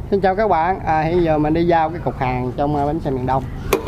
Xin chào các bạn, hiện giờ mình đi giao cái cục hàng trong bến xe miền Đông.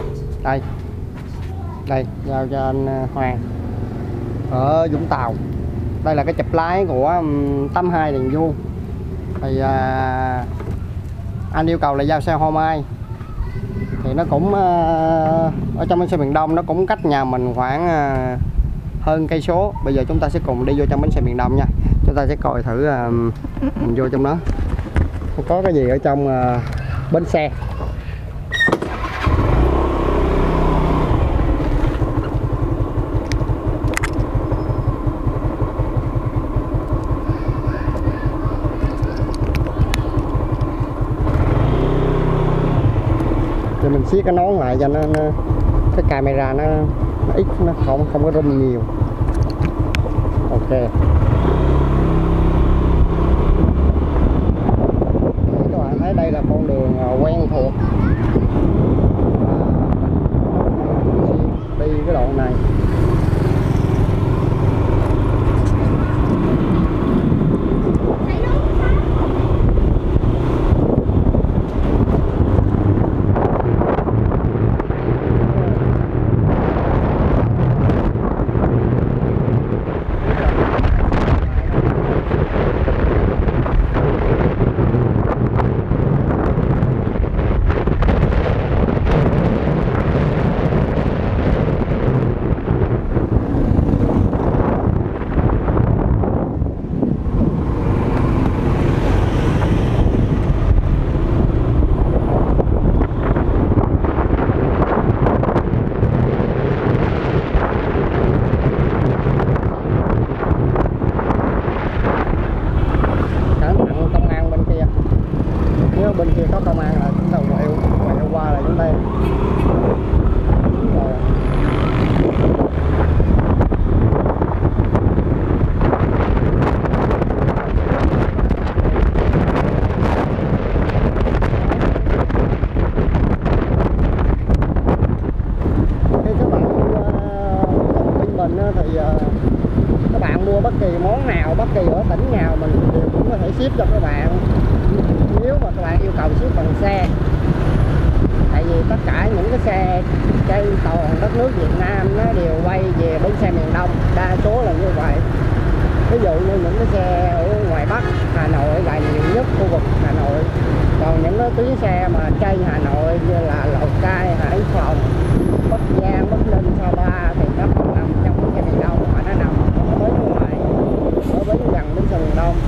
Đây giao cho anh Hoàng ở Vũng Tàu. Đây là cái chụp lái của 82 Đèn Vuông. Thì anh yêu cầu là giao xe Hoa Mai. Thì nó cũng ở trong bến xe miền Đông, nó cũng cách nhà mình khoảng hơn cây số. Bây giờ chúng ta sẽ cùng đi vô trong bến xe miền Đông nha. Chúng ta sẽ coi thử mình vô trong đó có cái gì ở trong bến xe. Thì mình siết cái nón lại cho nó cái camera nó ít, nó không có rung nhiều. Ok. Các bạn thấy đây là con đường quen thuộc. Đi cái đoạn này. Bên kia có công an là chúng ta quẹo qua là chúng ta khi các bạn bên mình thì các bạn mua bất kỳ món nào, bất kỳ ở tỉnh nào mình đều cũng có thể ship cho các bạn, nếu mà các bạn yêu cầu ship bằng xe. Tại vì tất cả những cái xe trên toàn đất nước Việt Nam nó đều quay về bến xe miền Đông, đa số là như vậy. Ví dụ như những cái xe ở ngoài Bắc Hà Nội là nhiều nhất khu vực Hà Nội, còn những cái tuyến xe mà trên Hà Nội như là Lào Cai, Hải Phòng, Bắc Giang, Bắc Ninh, Sapa thì nó không nằm trong bến xe miền Đông mà nó nằm ở bến ngoài, ở bến gần bến xe miền Đông.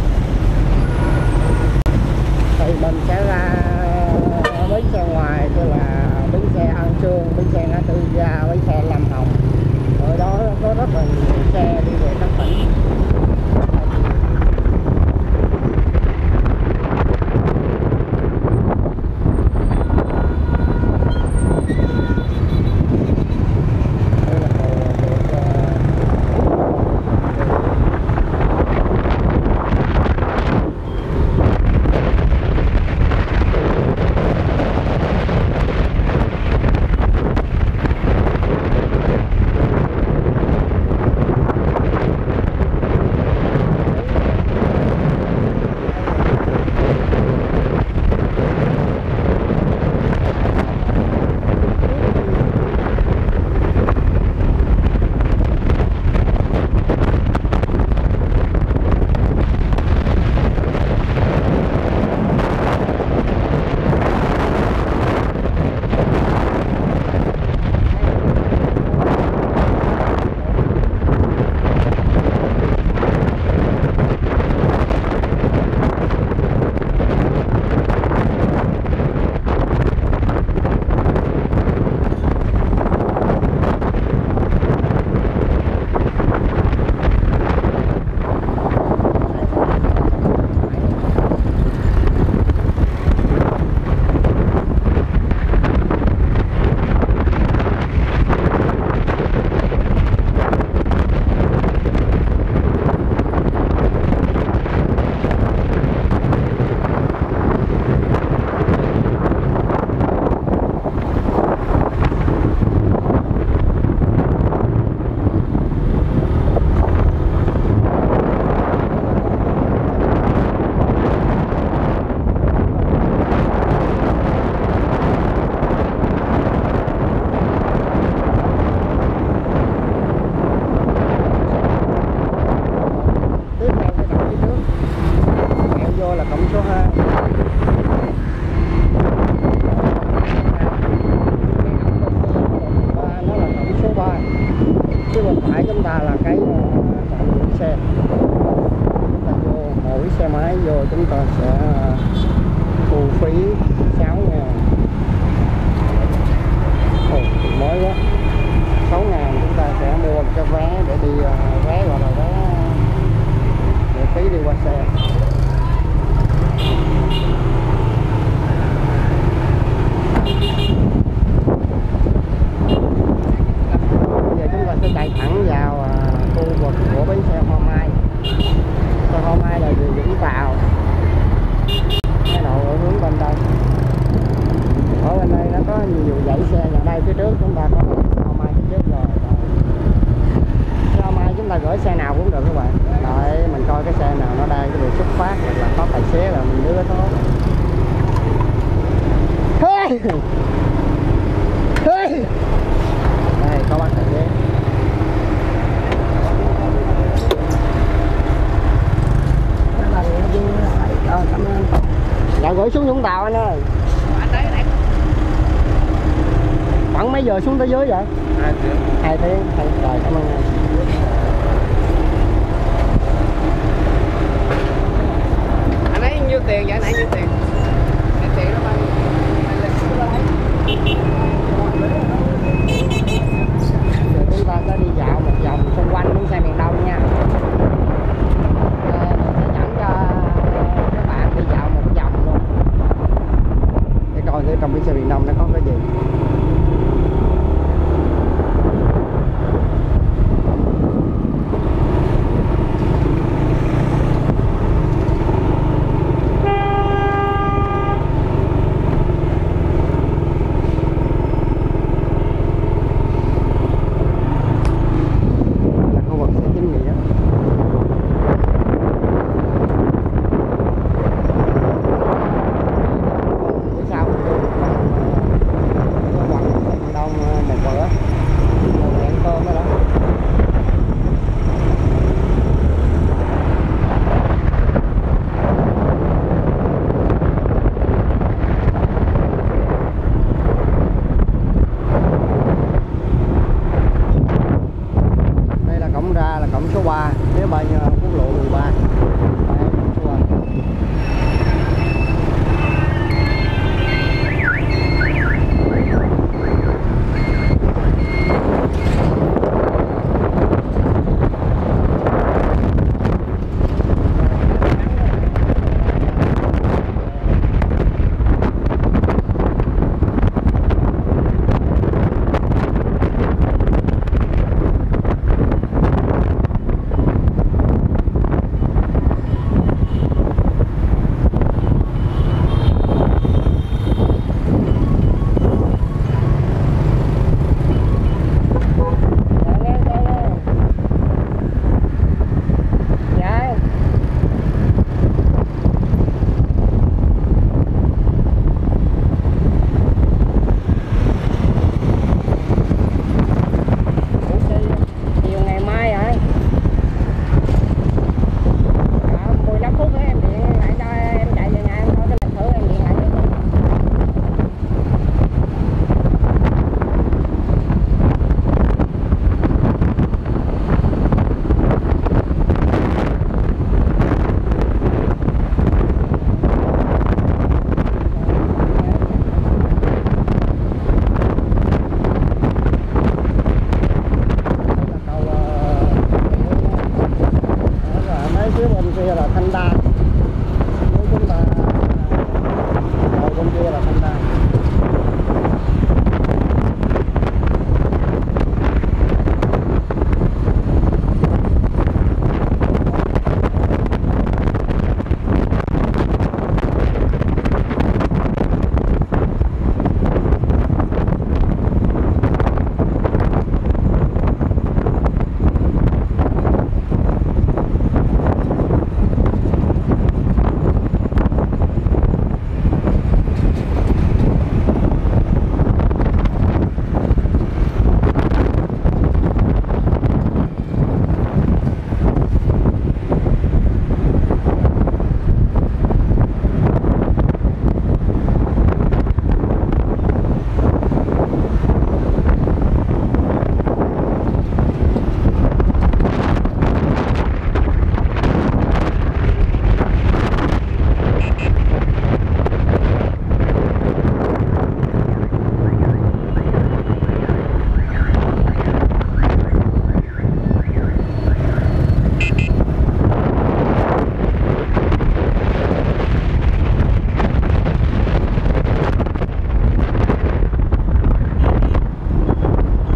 Thì mình sẽ ra bến xe ngoài, tức là bến xe An Sương, bến xe Ngã Tư Ga, bến xe Lâm Hồng. Ở đó có rất là nhiều xe đi về các tỉnh. ta sẽ thu phí 6.000. Ồ, mới quá. 6.000 chúng ta sẽ mua một cái vé để đi, vé gọi là vé để phí đi qua xe. Bây giờ chúng ta sẽ chạy thẳng vào khu vực của bến xe Hoa Mai. Xe Hoa Mai là về Vũng Tàu, cái đầu ở hướng bên đây. Ở bên đây nó có nhiều dãy xe, nhà đây phía trước chúng ta có Hoa Mai phía trước rồi. Xe Hoa Mai chúng ta gửi xe nào cũng được các bạn. Đợi mình coi cái xe nào nó đang cái đường xuất phát là có tài xế là mình đưa thôi. Hey! Hey! Đây có bác tài xế. Cảm ơn. Dạ gửi xuống Vũng Tàu anh ơi. Khoảng mấy giờ xuống tới dưới vậy? 2 tiếng. 2 tiếng. Rồi cảm ơn anh. Anh ấy nhiêu tiền vậy? Anh ấy nhiêu tiền? Tiền đó bao nhiêu? Giờ chúng ta sẽ đi dạo một vòng xung quanh bến xe miền Đông nha. Mình sẽ dẫn cho các bạn đi dạo một vòng luôn để coi thử trong bến xe miền Đông nó có